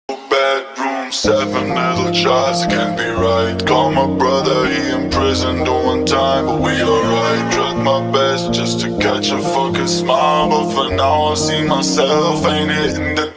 Bedroom, 7 little tries, it can't be right. Call my brother, he in prison doing time, but we alright. Tried my best just to catch a fucking smile, but for now I see myself ain't hitting the